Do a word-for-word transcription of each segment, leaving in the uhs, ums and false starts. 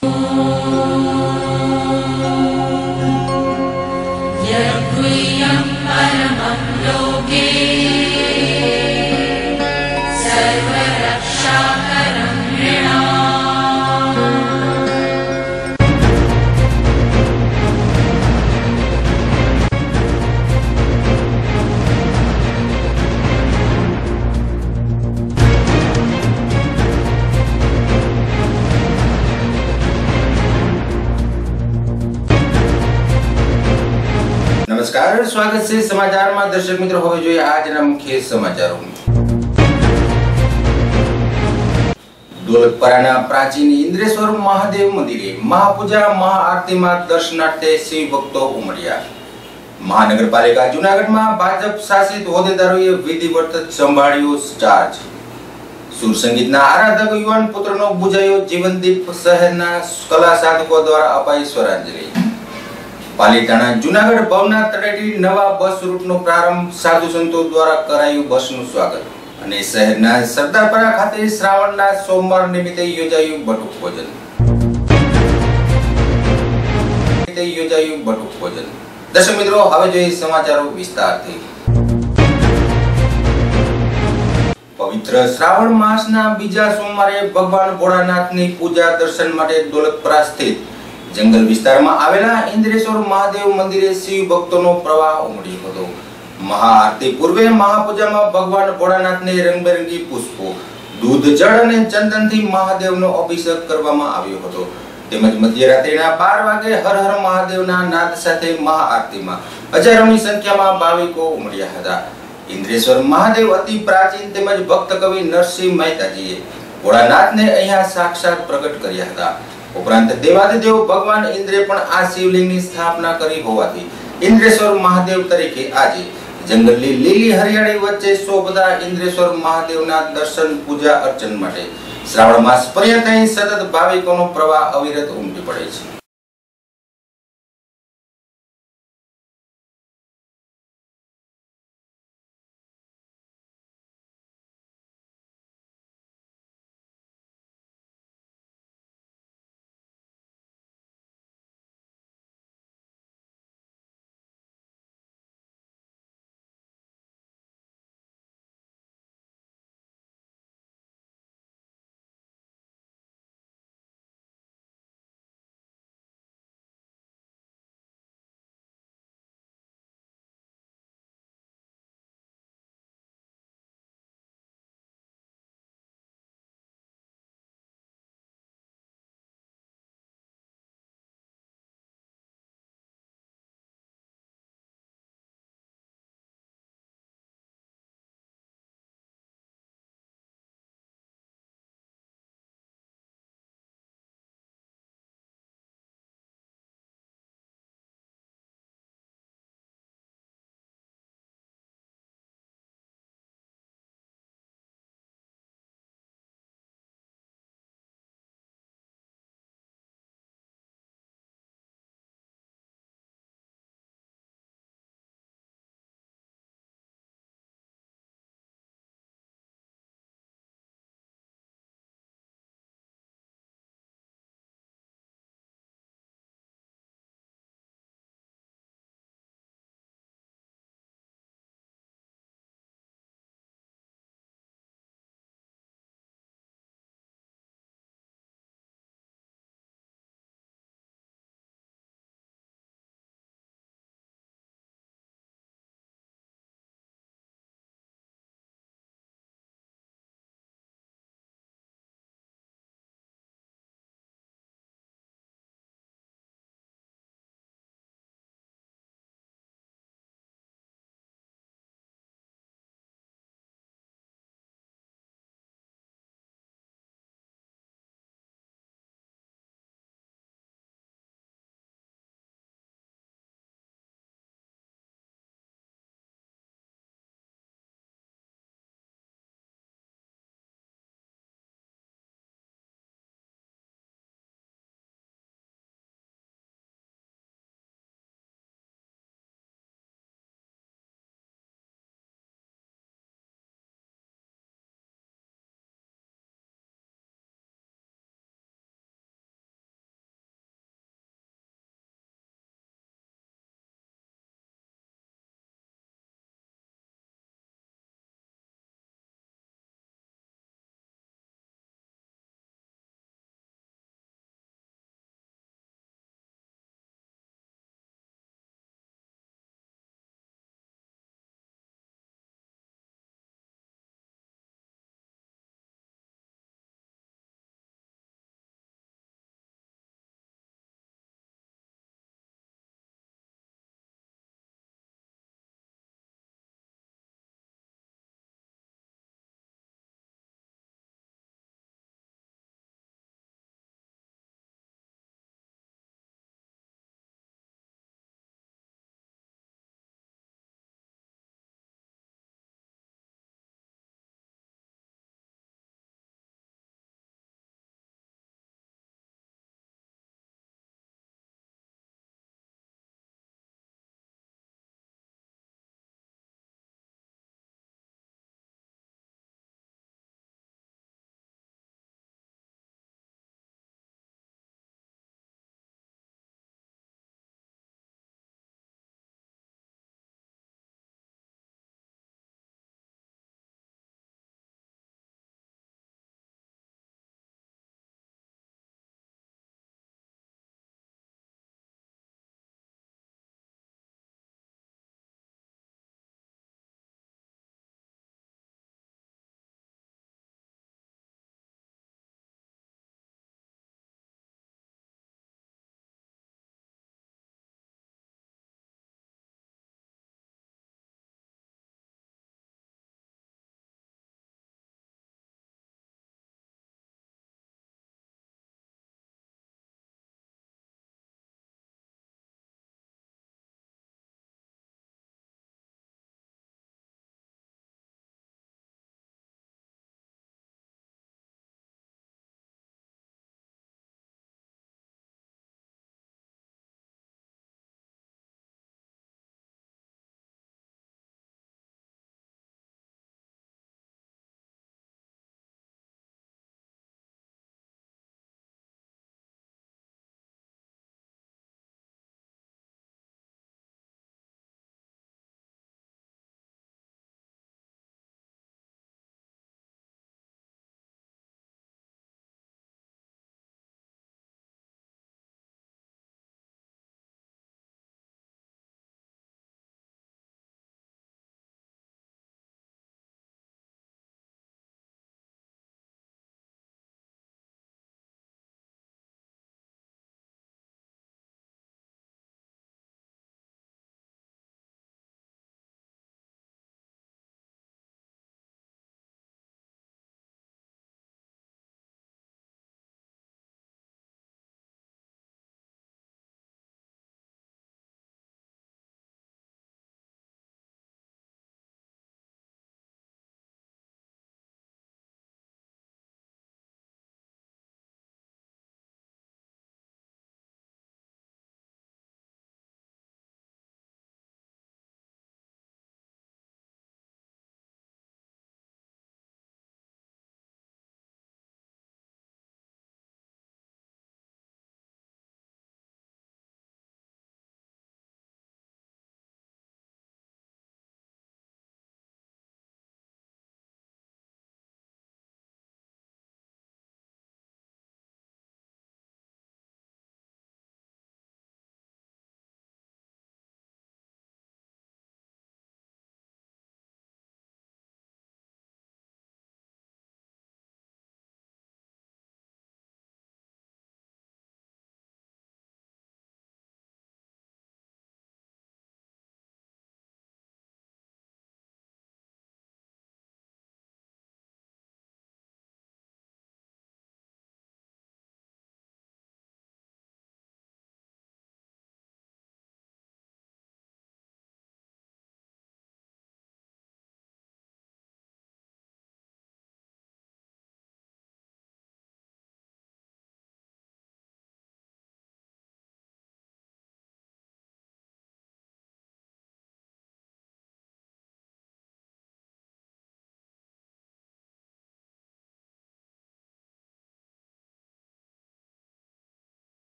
यद्गुह्यं परमं लोके सर्वरक्षाकरं नृणाम्। नमस्कार, स्वागत છે સમાચારમાં। દર્શક મિત્રો, હવે જોઈએ આજના મુખ્ય સમાચારો। દોલતપરાના પ્રાચીન ઇન્દ્રેશ્વર મહાદેવ મંદિરે મહાપૂજા મહાઆરતીમાં દર્શનાર્થે શિવ ભક્તો ઉમટ્યા। મહાનગરપાલિકા જૂનાગઢમાં ભાજપ શાસિત હોદ્દેદારોએ વિધિવત સંભાળ્યો ચાર્જ। સુર સંગીતના આરાધક યુવાન પુત્રનો બુઝાયો જીવનદીપ, શહેરના કલા સાધકો દ્વારા અપાઈ સ્વરાંજલિ। પાલીતાણા જૂનાગઢ ભવનાથ તળેટી નવા બસ રૂટનો પ્રારંભ, સાધુ સંતો દ્વારા કરાયું બસનું સ્વાગત। અને શહેરના સરદારપરા ખાતે શ્રાવણના સોમવાર નિમિત્તે યોજાયું બટુક ભોજન યોજાયું બટુક ભોજન દર્શક મિત્રો, હવે જોઈએ સમાચારો વિસ્તારથી। પવિત્ર શ્રાવણ માસના બીજા સોમવારે ભગવાન ભોળાનાથની પૂજા દર્શન માટે દોલતપરા સ્થિત જંગલ વિસ્તારમાં આવેલા ઇન્દ્રેશ્વર મહાદેવ મંદિરે શિવ ભક્તોનો પ્રવાહ ઉમટ્યો હતો। મહાઆરતી પૂર્વે મહાપૂજામાં ભગવાન ભોળાનાથને રંગબેરંગી પુષ્પો, દૂધ, જળ અને ચંદનથી મહાદેવનો અભિષેક કરવામાં આવ્યો હતો। તેમજ મધ્યરાત્રિના બાર વાગે હર હર મહાદેવના નાદ સાથે મહાઆરતીમાં હજારોની સંખ્યામાં ભાવિકો ઉમટ્યા હતા। ઇન્દ્રેશ્વર મહાદેવ અતિ પ્રાચીન તેમજ ભક્ત કવિ નરસિંહ મહેતાજીએ ભોળાનાથને અહીંયા સાક્ષાત પ્રગટ કર્યા હતા। ઉપરાંત દેવાધિદેવ ભગવાન ઇન્દ્રે પણ આ શિવલિંગની સ્થાપના કરી હોવાથી ઇન્દ્રેશ્વર મહાદેવ તરીકે આજે જંગલની લીલી હરિયાળી વચ્ચે શોભતા ઇન્દ્રેશ્વર મહાદેવના દર્શન, પૂજા અર્ચન માટે શ્રાવણ માસ પર્યંત અહીં સતત ભાવિકોનો પ્રવાહ અવિરત ઉમટી પડે છે।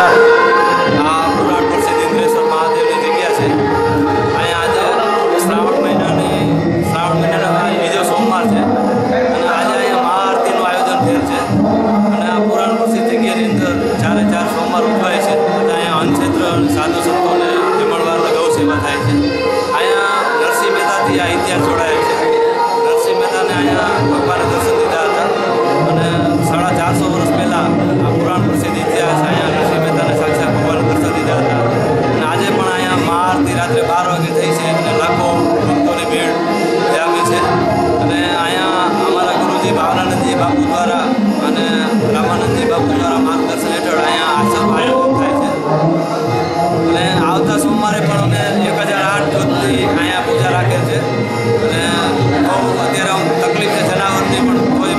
નમસ્કાર. આ પુરાણ પ્રસિદ્ધ ઇન્દ્રેશ્વર મહાદેવની જગ્યા છે. અહીંયા આજે શ્રાવણ મહિનાની શ્રાવણ મહિનાનો બીજો સોમવાર છે અને આજે અહીંયા મહાઆરતીનું આયોજન થયેલ છે. અને આ પુરાણ પ્રસિદ્ધ જગ્યાની અંદર ચારે ચાર સોમવાર ઉજવાય છે. અને અહીંયા અન્નક્ષેત્ર સાધુ સંતોને જમણવાર ગૌ સેવા થાય છે. અહીંયા નરસિંહ મહેતાથી આ ઇતિહાસ જોડાયેલ છે. નરસિંહ મહેતાને અહીંયા ભગવાને દર્શન દીધા હતા અને સાડા ચારસો વર્ષ પહેલાં આ પુરાણ પ્રસિદ્ધ ઇતિહાસ અહીંયા નરસિંહ મહેતાને સાક્ષાત ભગવાને દર્શન દીધા હતા. અને આજે પણ અહીંયા મહાઆરતી રાત્રે બાર વાગે થઈ છે અને લાખો ભક્તોની ભીડ જામી છે. અને અહીંયા અમારા ગુરુજી ભાવનાનંદજી બાપુ દ્વારા અને રામાનંદજી બાપુ દ્વારા માર્ગદર્શન હેઠળ અહીંયા આશ્રમ આયોજન થાય છે. અને આવતા સોમવારે પણ અમે એક હજાર આઠ જ્યોતની અહીંયા પૂજા રાખેલ છે. અને બહુ અત્યારે આમ તકલીફ છે જનાવરની પણ કોઈ.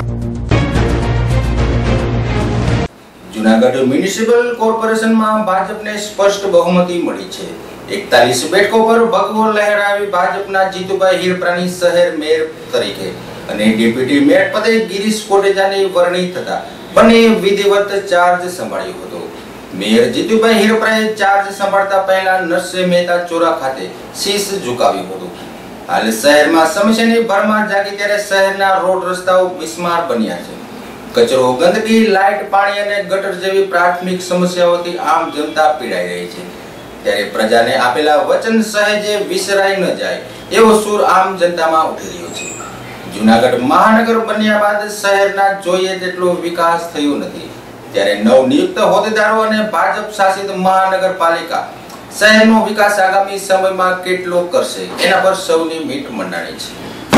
જૂનાગઢ મ્યુનિસિપલ કોર્પોરેશનમાં ભાજપને સ્પષ્ટ બહુમતી મળી છે. એકતાલીસ બેઠકો પર ભગવો લહેરાવી ભાજપના જીતુભાઈ હિરપરાની શહેર મેયર તરીકે અને ડેપ્યુટી મેયર પદે ગિરીશ કોટેચાની વરણી થતા બંને વિધિવત ચાર્જ સંભાળ્યો હતો. મેયર જીતુભાઈ હિરપરાએ ચાર્જ સંભાળતા પહેલા નરસિંહ મહેતા ચોરા ખાતે શીશ ઝુકાવ્યું હતું. હાલ શહેરમાં સમસ્યાની ભરમાર જાગી ત્યારે શહેરના રોડ રસ્તાઓ બિસ્માર બન્યા છે. કચરો, ગંદકી, લાઇટ, પાણી અને ગટર જેવી પ્રાથમિક સમસ્યાઓથી આમ જનતા પીડાઈ રહી છે. ત્યારે પ્રજાને આપેલા વચન સહેજે વિસરાઈ ન જાય એવો સૂર આમ જનતામાં ઉઠી રહ્યો છે. જૂનાગઢ મહાનગર બન્યા બાદ શહેરના જોઈએ તેટલો વિકાસ થયો નથી. ત્યારે નવનિયુક્ત હોદ્દેદારો અને ભાજપ શાસિત મહાનગરપાલિકા શહેરનો વિકાસ આગામી સમયમાં કેટલો કરશે એના પર સૌની મીટ મંડાણી છે.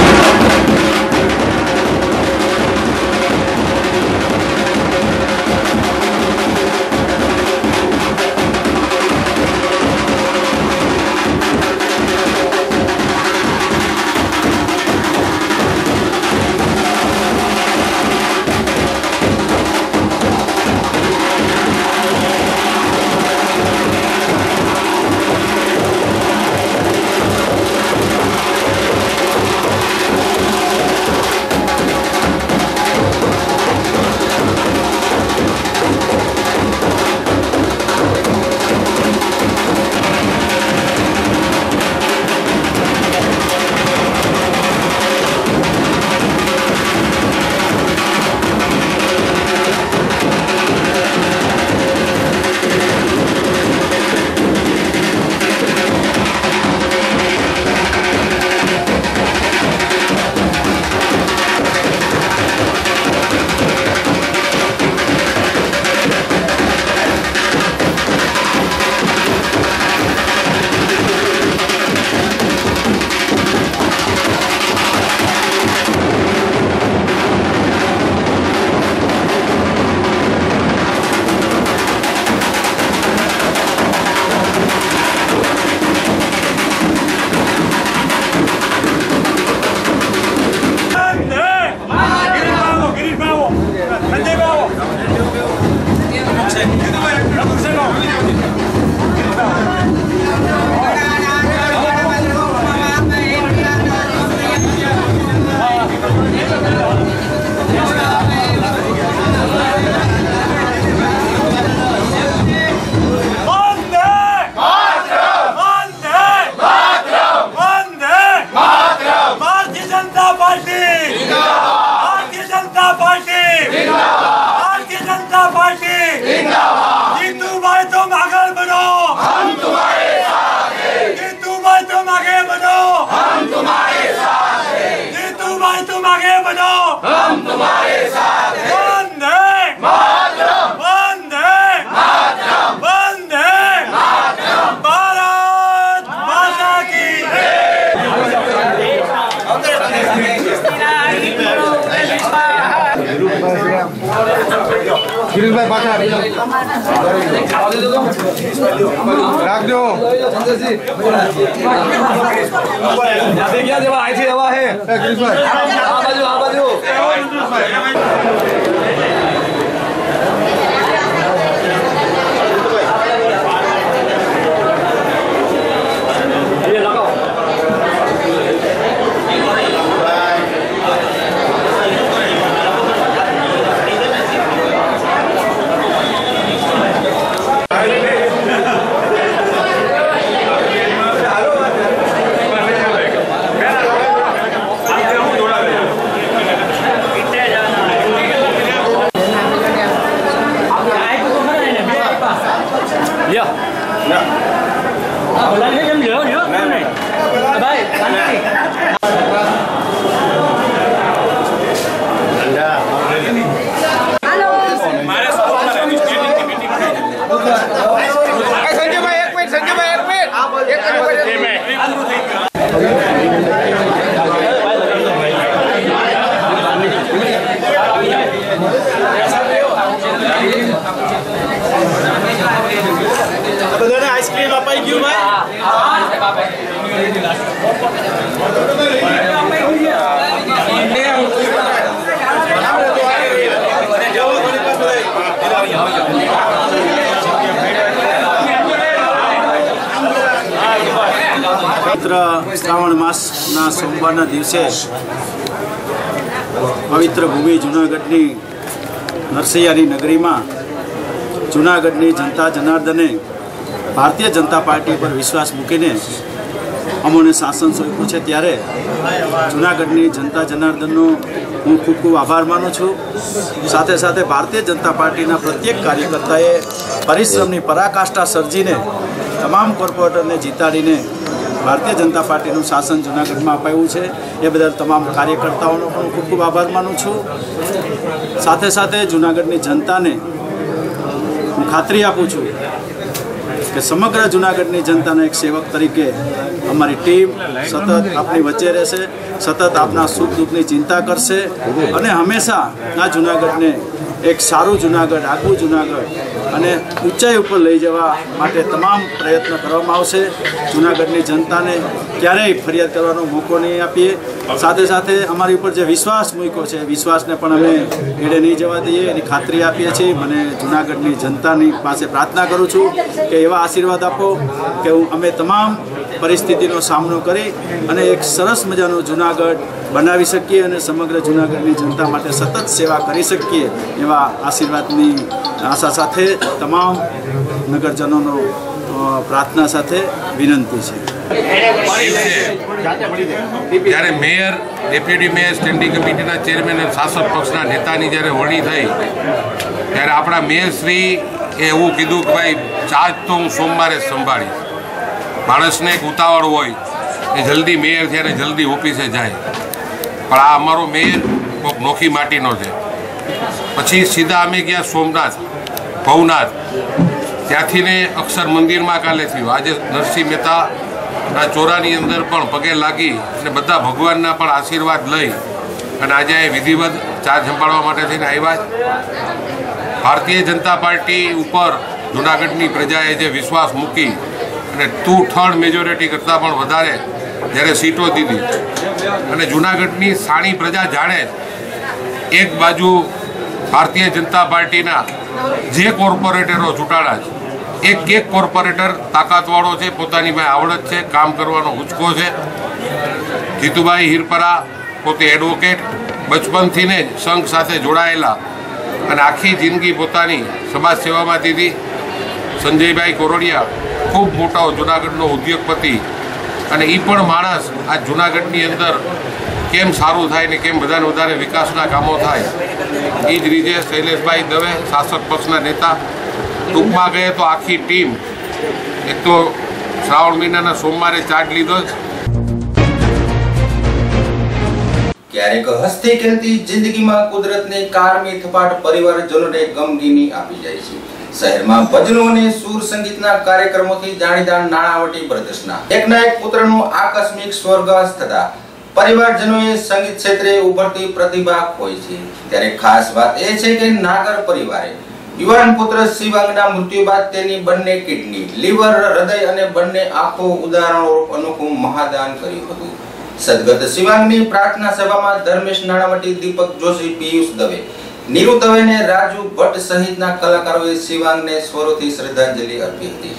गिरीशभाई पाठा राख दो क्या जब आई थी हवा है गिरीशभाई आ बाजू आ बाजू પવિત્ર શ્રાવણ માસના સોમવારના દિવસે પવિત્ર ભૂમિ જૂનાગઢની નરસૈયાની નગરીમાં જૂનાગઢની જનતા જનાર્દને ભારતીય જનતા પાર્ટી પર વિશ્વાસ મૂકીને અમોને શાસન સોંપ્યું છે, ત્યારે જૂનાગઢની જનતા જનાર્દનનો હું ખૂબ ખૂબ આભાર માનું છું। સાથે સાથે ભારતીય જનતા પાર્ટીના પ્રત્યેક કાર્યકર્તાએ પરિશ્રમની પરાકાષ્ઠા સર્જીને તમામ કોર્પોરેટરને જીતાડીને ભારતીય જનતા પાર્ટીનું શાસન જૂનાગઢમાં અપાયું છે। એ બદલ તમામ કાર્યકર્તાઓનો પણ ખૂબ ખૂબ આભાર માનું છું। સાથે સાથે જૂનાગઢની જનતાને હું ખાતરી આપું છું કે સમગ્ર જૂનાગઢની જનતાના એક સેવક તરીકે અમારી ટીમ સતત આપની વચ્ચે રહેશે, સતત આપના સુખ દુઃખની ચિંતા કરશે અને હંમેશા આ જૂનાગઢને એક સારું જૂનાગઢ, આગવું જૂનાગઢ અને ઊંચાઈ ઉપર લઈ જવા માટે તમામ પ્રયત્ન કરવામાં આવશે। જૂનાગઢની જનતાને ક્યારેય ફરિયાદ કરવાનો મોકો નહીં આપીએ। સાથે સાથે અમારી ઉપર જે વિશ્વાસ મૂક્યો છે, વિશ્વાસને પણ અમે એડે નહીં જવા દઈએ એની ખાતરી આપીએ છીએ। મને જૂનાગઢની જનતાની પાસે પ્રાર્થના કરું છું કે એવા આશીર્વાદ આપો કે હું અમે તમામ પરિસ્થિતિનો સામનો કરી અને એક સરસ મજાનો જૂનાગઢ બનાવી શકીએ અને સમગ્ર જૂનાગઢની જનતા માટે સતત સેવા કરી શકીએ એવા આશીર્વાદની આશા સાથે તમામ નગરજનોનો પ્રાર્થના સાથે વિનંતી છે। જ્યારે મેયર, ડેપ્યુટી મેયર, સ્ટેન્ડિંગ કમિટીના ચેરમેન અને શાસક પક્ષના નેતાની જ્યારે વરણી થઈ ત્યારે આપણા મેયરશ્રી એ એવું કીધું કે ભાઈ ચાર્જ તો હું સોમવારે જ સંભાળીશ। માણસને એક ઉતાવળ હોય એ જલ્દી મેયર થયા અને જલ્દી ઓફિસે જાય, પણ આ અમારો મેયર કોઈક નોખી માટીનો છે। પછી સીધા અમે ગયા સોમનાથ, ભવનાથ, ત્યાંથી ને અક્ષર મંદિરમાં કાલે થયું। આજે નરસિંહ મહેતાના ચોરાની અંદર પણ પગે લાગી અને બધા ભગવાનના પણ આશીર્વાદ લઈ અને આજે એ વિધિવત ચાર્જ સંભાળવા માટે થઈને આવ્યા છે। ભારતીય જનતા પાર્ટી ઉપર જૂનાગઢની પ્રજાએ જે વિશ્વાસ મૂકી અને ટુ થર્ડ મેજોરિટી કરતાં પણ વધારે જ્યારે સીટો દીધી અને જૂનાગઢની સાણી પ્રજા જાણે એક બાજુ ભારતીય જનતા પાર્ટીના જે કોર્પોરેટરો ચૂંટાડા છે, એક એક કોર્પોરેટર તાકાતવાળો છે, પોતાની પાસે આવડત છે, કામ કરવાનો ઉચકો છે। જીતુભાઈ હિરપરા પોતે એડવોકેટ, બચપનથી ને જ સંઘ સાથે જોડાયેલા અને આખી જિંદગી પોતાની સમાજ સેવામાં દીધી। સંજયભાઈ કોરડિયા ખૂબ મોટો જૂનાગઢનો ઉદ્યોગપતિ અને એ પણ માણસ આ જૂનાગઢની અંદર કેમ સારું થાય ને કેમ બધાને વધારે વિકાસના કામો થાય એ જ રીતે શૈલેષભાઈ દવે, શાસક પક્ષના નેતા। ટૂંકમાં કહે તો આખી ટીમ એક તો શ્રાવણ મહિનાના સોમવારે ચાર્જ લીધો જ। ક્યારેક હસતી ખેલતી જિંદગીમાં કુદરતને કારમી થપાટ પરિવારજનોને ગમગીની આપી જાય છે। શહેરમાં ભજનો અને સુર સંગીતના કાર્યક્રમોથી જાણીતા નાણાવટી બ્રધર્સના એકના એક પુત્રનું આકસ્મિક સ્વર્ગવાસ થતા પરિવારજનોએ સંગીત ક્ષેત્રે ઉભરતી પ્રતિભા ખોઈ છે। ત્યારે ખાસ વાત એ છે કે નાગર પરિવારે યુવાન પુત્ર શિવાંગના મૃત્યુ બાદ તેની બંને કિડની, લીવર, હૃદય અને બંને આંખો ઉદાહરણો અનોખું મહાદાન કર્યું હતું। સદગત શિવાંગની પ્રાર્થના સભામાં ધર્મેશ નાણાવટી, દીપક જોશી, પિયુષ દવે, નીરુ દવે અને રાજુ ભટ્ટ સહિતના કલાકારોએ શિવાંગને સ્વરોથી શ્રદ્ધાંજલિ અર્પી હતી।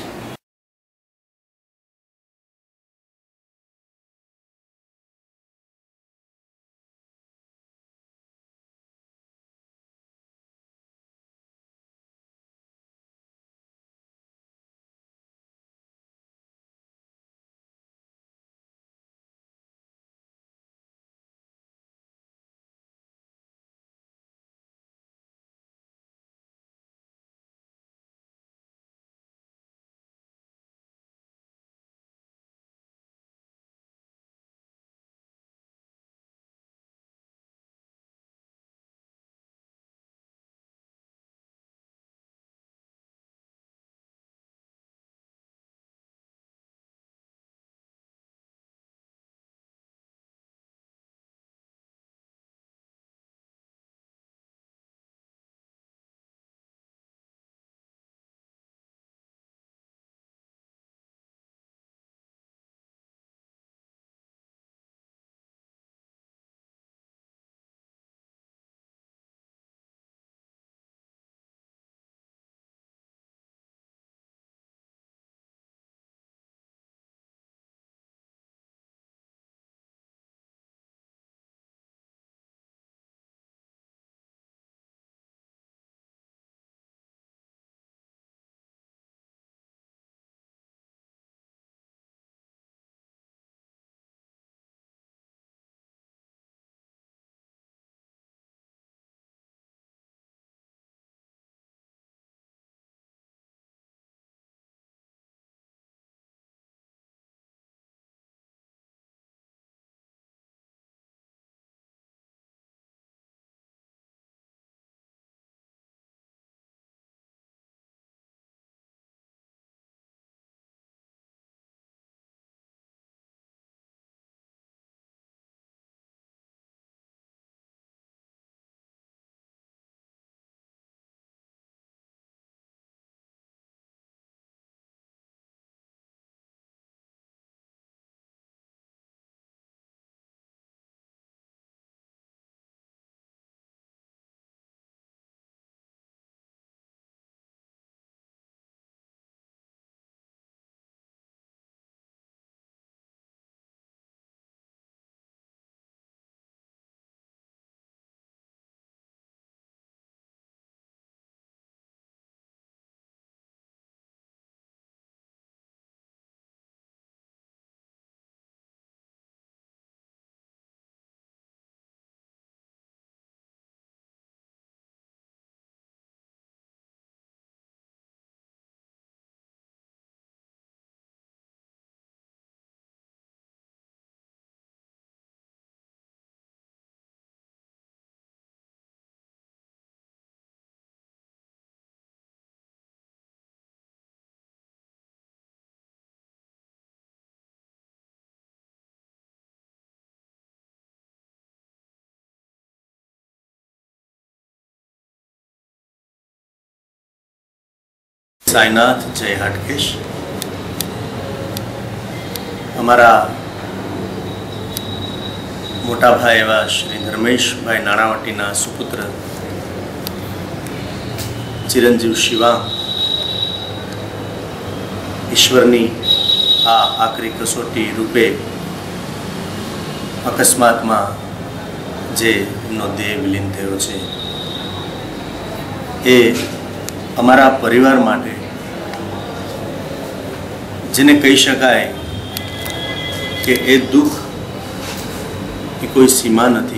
साईनाथ जय हाटकेश अमरा मोटा भाई एवं श्री धर्मेश भाई नाणावटीना सुपुत्र चिरंजीव शिवा ईश्वरनी आ आखरी कसोटी रूपे अकस्मात में जे एमनो देह विलीन थयो छे ए अमारा परिवार माटे जेने कही शकाय कि ए दुख की कोई सीमा नहीं।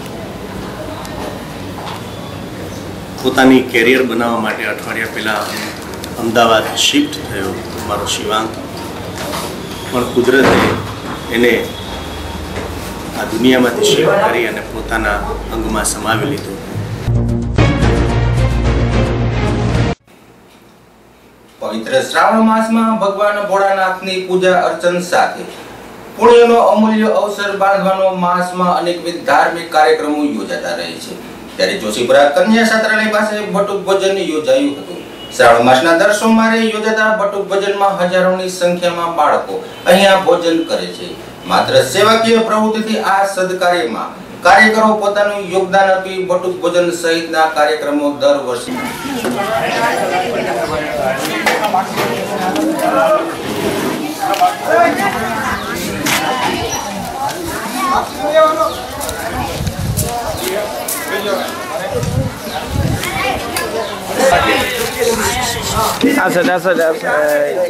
पोतानी कैरियर बनावा माटे अठवाडिया पहला अमदावाद शिफ्ट थयो मारो शिवांग पण कुदरते एने आ दुनिया में शिफ्ट करी अने पोताना अंग में समावी लीधो। पवित्र श्रावण मास में भगवान भोळानाथ की पूजा अर्चन साथे पुण्यनो अमूल्य अवसर बांधवानो मास में अनेकविध धार्मिक कार्यक्रमों योजाता रहे छे। त्यारे जोशीपुरा कन्या छात्रालय पासे बटुक भजन योजायुं हतुं। श्रावण मासना दर सोमवारे योजाता बटुक भजन में हजारोनी संख्या में बाळको अहींया भोजन करे छे। मात्र सेवाकीय प्रवृत्तिथी आ सदकार्य में कार्यकरो पोतानुं योगदान आपी बटुक भजन सहितना कार्यक्रमों दर वर्षे That's it, that's it, that's it.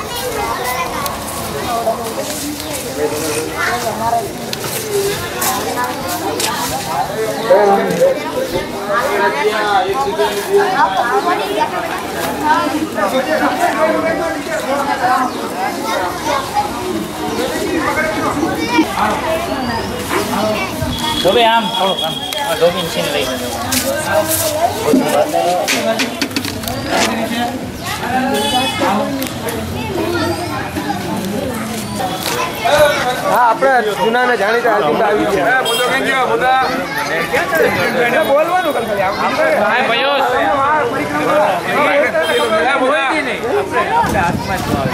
Dobe am, kalau am, dobe di sini lagi. हाँ अपने जूना ने जानी था आलती आई है बोलो कहीं गया बोला क्या बोलवानो कल खाली आप हाय भयो मैं बोल ही नहीं अपने अपने आत्मा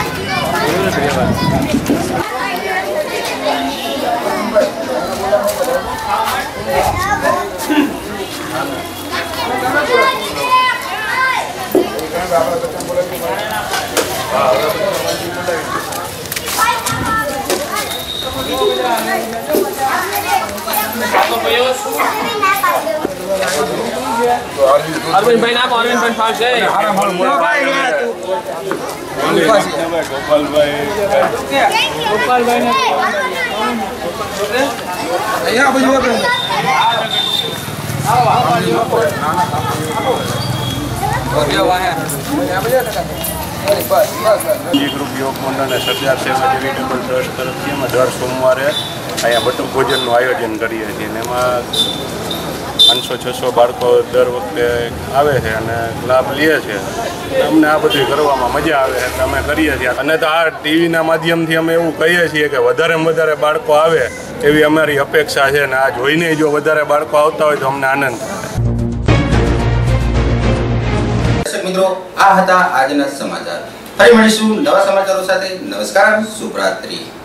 अरविंद भाई ना अरविंद भाई फास्ट है गोपाल भाई गोपाल भाई ने यहाँ पे जो है आओ आओ और क्या हुआ है यहाँ पे बस बस ये ग्रुप योग मंडल ने सरदार सेवा चैरिटेबल ट्रस्ट तरफથી અમે દર સોમવારે અહીંયા બટુક ભોજનનું આયોજન કરીએ છીએ અને એમાં પાંચસો છસો બાળકો દર વખતે આવે છે અને લાભ લે છે। અમને આ બધું કરવામાં મજા આવે છે અમે કરીએ છીએ અને તો આ ટીવીના માધ્યમથી અમે એવું કહીએ છીએ કે વધારેમાં વધારે બાળકો આવે એવી અમારી અપેક્ષા છે અને આ જોઈને જો વધારે બાળકો આવતા હોય તો અમને આનંદ થાય। મિત્રો આ હતા આજના સમાચાર। ફરી મળીશું નવા સમાચારો સાથે। નમસ્કાર, શુભરાત્રી।